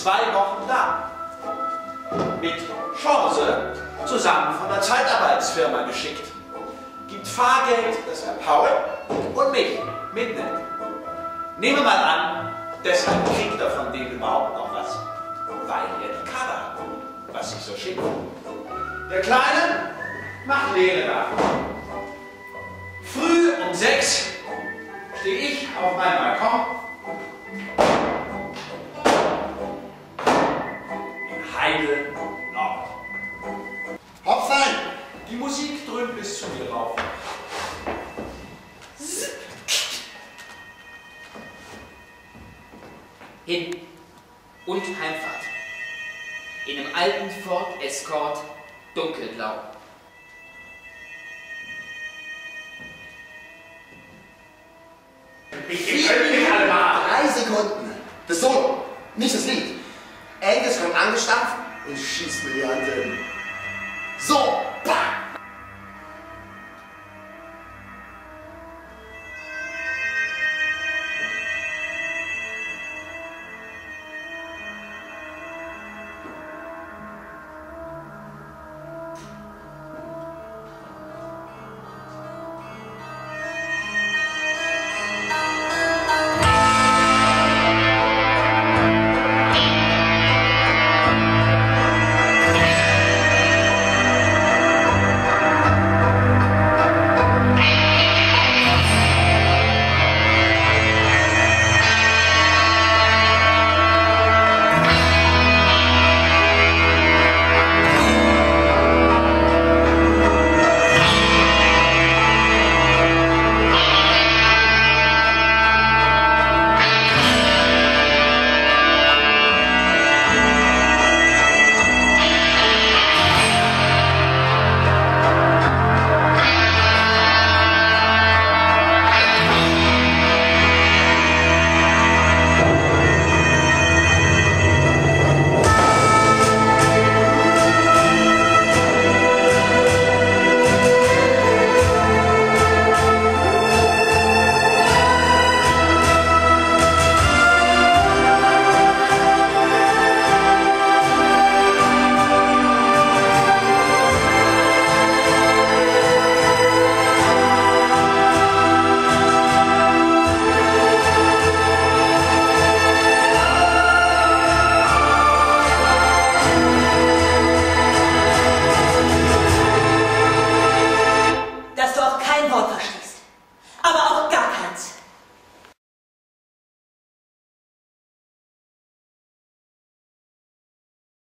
2 Wochen da. Mit Chance, zusammen von der Zeitarbeitsfirma geschickt. Gibt Fahrgeld, das Herr Paul und mich mitnimmt. Nehmen wir mal an, deshalb kriegt er von dem überhaupt noch was. Weil er die Karre hat, was sich so schickt. Der Kleine macht Lehre nach. Früh um 6 stehe ich auf meinem Balkon. In Heide Nord. Hopfein! Die Musik dröhnt bis zu mir rauf. Hin- und Heimfahrt. In einem alten Ford Escort, dunkelblau. Ich könnte mich alle mal. 3 Sekunden. Das Solo, nicht das Lied. Angus kommt angestampft und schießt mir die Hand hin. So, bam!